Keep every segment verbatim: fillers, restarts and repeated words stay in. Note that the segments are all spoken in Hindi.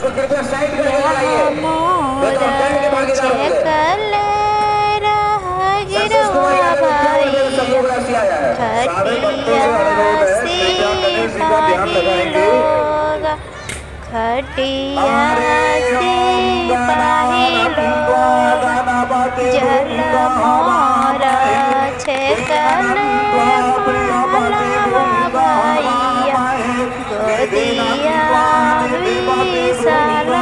उसको कृपया साइड करके लगाइए। खटिया सिपाही लोग जल मोरा छेकल भैया गोदिया विशाल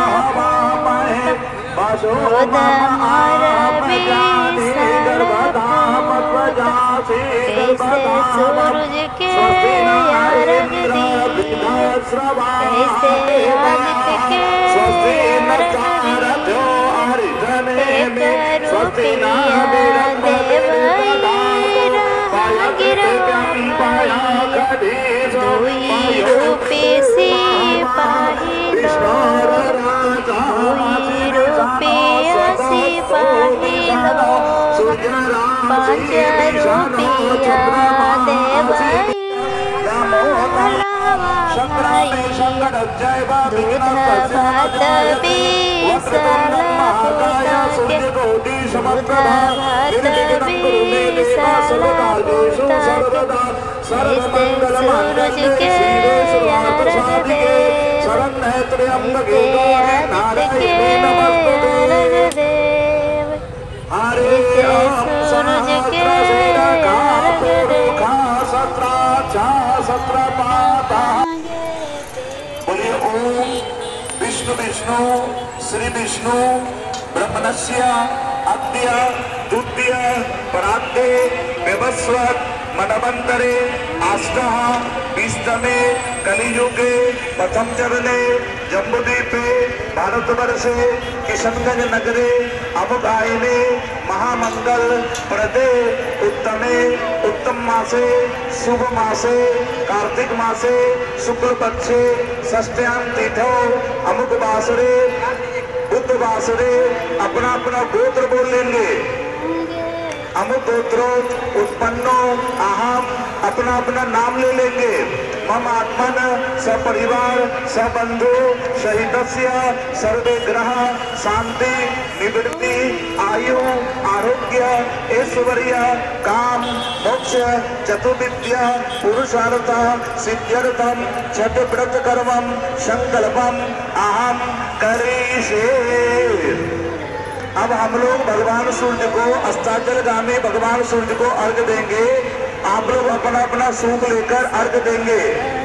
गोद मोर विशाल कैसे सूरज के अर्घ दी कैसे आदित्य के अर्घ दी एक रूपिया दुई रूपे सिपाही लोग दुई रूपे सिपाही लोग पाँच रुपया देवई दूध भात बीसल के दूध भात बीसल के सूरज के अर्घ दे आदित्य के अर्घ देव सूरज के अर्घ दे बोलिए ओम विष्णु विष्णु श्री विष्णु ब्रह्मणस्य अद्य द्वितीय पराद्ये व्यवस्वत् मनवंतरे आष्टः बीसतमे कलियुगे प्रथम चरणे जम्बूद्वीपे भारतवर्षे किशनगंज नगरे अमुगायने महामंगल प्रदे उत्तमे उत्तम मासे शुभ मासे कार्तिक मासे शुक्ल पक्षे षष्ठ्यां तिथौ अमुक वासरे बुध वासरे अपना अपना गोत्र बोल लेंगे। अमुक गोत्रो उत्पन्नो अहम अपना अपना नाम ले लेंगे। मम आत्मन सपरिवार सबंधु सहितस्य सर्वे ग्रह शांति निवृत्ति आयु आरोग्य ऐश्वर्य काम मोक्ष चतुर्विद्या पुरुषार्थ सिद्ध्यर्थम छठ व्रत कर्मम संकल्पम अहम करिष्ये। अब हम लोग भगवान सूर्य को अस्ताचलगामी भगवान सूर्य को अर्घ देंगे। आप लोग अपना अपना सूप लेकर अर्घ देंगे।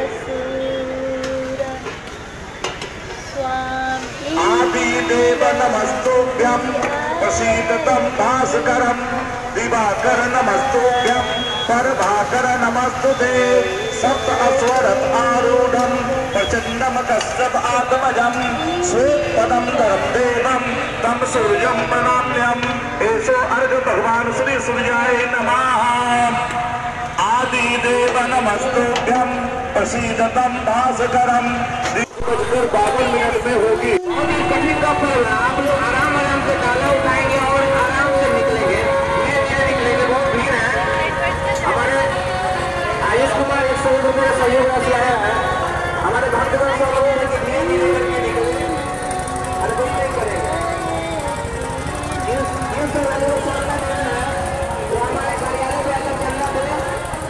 आदि देव नमस्तुभ्यं प्रसीदतं भास्करं दिवाकर नमस्तुभ्यं प्रभाकर नमस्तुते सप्त अस्वरथ आरूढ़ं प्रचंडम कश्यप आत्मजं श्वेतपदं धरं देवं तम सूर्यं प्रणम्यं एषो अर्घ भगवान श्री सूर्याय नमः। आदि देव नमस्तुभ्यं प्रसीदतं भास्करं बजकर बावन मिनट में होगी। कठिन का फल आप लोग आराम आराम से डाला उठाएंगे और आराम से निकलेंगे। धीरे धीरे निकलेंगे। बहुत भीड़ है। हमारे आयुष कुमार एक सौ रुपये सहयोग राशि आया है। हमारे भक्तगण सब लोग धीरे धीरे करके निकलेंगे। अरे कुछ नहीं करेंगे। तो हमारे कार्यालय में ऐसा चलना पड़े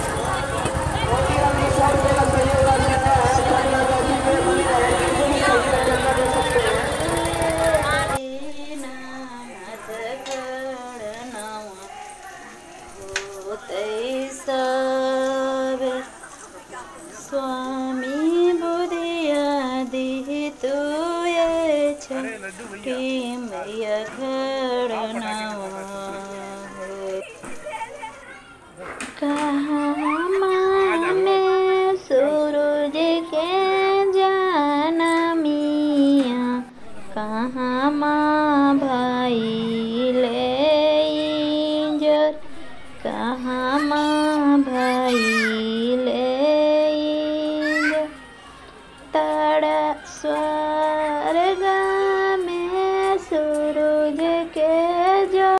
सौ रुपये का सहयोग राशि आया है। स्वामी बुधिया दी तू ये छठी मैया घड़ना कहाँ माने सूरज के जाना मिया कहाँ माँ भाई ले इंजर कहाँ माँ भाई